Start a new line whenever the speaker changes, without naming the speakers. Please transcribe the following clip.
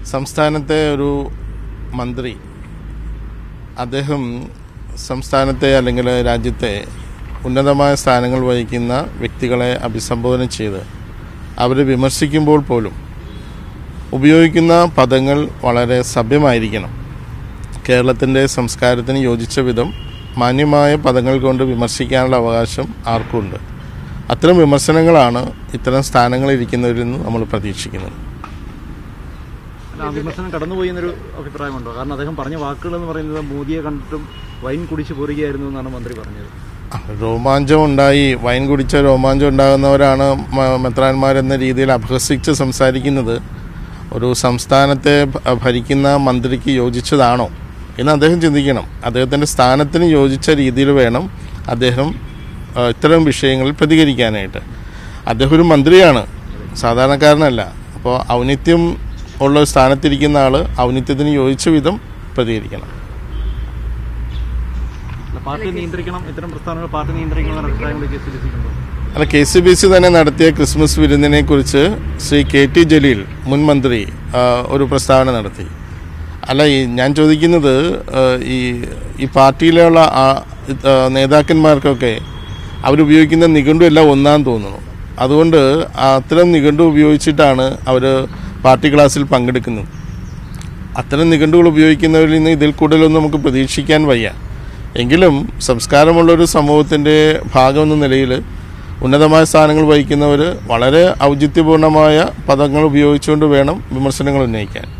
സംസ്ഥാനത്തെ ഒരു മന്ത്രി അദ്ദേഹം സംസ്ഥാനത്തെ അല്ലെങ്കിൽ രാജ്യത്തെ ഉന്നതമായ സ്ഥാനങ്ങൾ വഹിക്കുന്ന വ്യക്തികളെ അഭിസംബോധന ചെയ്ത് അവരെ വിമർശിക്കുമ്പോൾ പോലും ഉപയോഗിക്കുന്ന പദങ്ങൾ വളരെ സഭ്യമായിരിക്കണം. കേരളത്തിൻ്റെ സംസ്കാരത്തിന് യോജിച്ച വിധം മാന്യമായ പദങ്ങൾ കൊണ്ട് വിമർശിക്കാനുള്ള അവകാശം ആർക്കുണ്ട്. അത്തരം വിമർശനങ്ങളാണ് ഇത്തരം സ്ഥാനങ്ങളിരിക്കുന്നവരിൽ നിന്ന് നമ്മൾ പ്രതീക്ഷിക്കുന്നത്.
വിമർശനം കടന്നുപോയി എന്നൊരു അഭിപ്രായമുണ്ടോ? കാരണം അദ്ദേഹം പറഞ്ഞ വാക്കുകൾ എന്ന് പറയുന്നത് മോദിയെ കണ്ടിട്ടും വൈൻ കുടിച്ച് പോരുകയായിരുന്നു എന്നാണ് മന്ത്രി പറഞ്ഞത്.
രോമാഞ്ചം ഉണ്ടായി, വൈൻ കുടിച്ച രോമാഞ്ചം ഉണ്ടാകുന്നവരാണ് മെത്രാന്മാരെന്ന രീതിയിൽ അപഹസിച്ച് സംസാരിക്കുന്നത് ഒരു സംസ്ഥാനത്തെ ഭരിക്കുന്ന മന്ത്രിക്ക് യോജിച്ചതാണോ എന്ന് അദ്ദേഹം ചിന്തിക്കണം. അദ്ദേഹത്തിൻ്റെ സ്ഥാനത്തിന് യോജിച്ച രീതിയിൽ വേണം അദ്ദേഹം ഇത്തരം വിഷയങ്ങളിൽ പ്രതികരിക്കാനായിട്ട്. അദ്ദേഹം ഒരു മന്ത്രിയാണ്, സാധാരണക്കാരനല്ല. അപ്പോൾ ഔന്നിത്യം ഉള്ള സ്ഥാനത്തിരിക്കുന്ന ആൾ ഔന്നിത്യത്തിന് യോജിച്ച വിധം പ്രതികരിക്കണം. അല്ല, KCBC തന്നെ നടത്തിയ ക്രിസ്മസ് വിരുന്നിനെ കുറിച്ച് ശ്രീ KT ജലീൽ മുൻ മന്ത്രി ഒരു പ്രസ്താവന നടത്തി. അല്ല, ഞാൻ ചോദിക്കുന്നത് ഈ പാർട്ടിയിലുള്ള നേതാക്കന്മാർക്കൊക്കെ അവരുപയോഗിക്കുന്ന നിഘണ്ടു എല്ലാം ഒന്നാന്ന് തോന്നുന്നു. അതുകൊണ്ട് അത്തരം നിഘണ്ടു ഉപയോഗിച്ചിട്ടാണ് അവർ പാർട്ടി ക്ലാസ്സിൽ പങ്കെടുക്കുന്നത്. അത്തരം നിഘണ്ടുകൾ ഉപയോഗിക്കുന്നവരിൽ നിന്ന് ഇതിൽ കൂടുതലൊന്നും നമുക്ക് പ്രതീക്ഷിക്കാൻ വയ്യ. എങ്കിലും സംസ്കാരമുള്ളൊരു സമൂഹത്തിൻ്റെ ഭാഗമെന്ന നിലയിൽ ഉന്നതമായ സ്ഥാനങ്ങൾ വഹിക്കുന്നവർ വളരെ ഔചിത്യപൂർണമായ പദങ്ങൾ ഉപയോഗിച്ചുകൊണ്ട് വേണം വിമർശനങ്ങൾ ഉന്നയിക്കാൻ.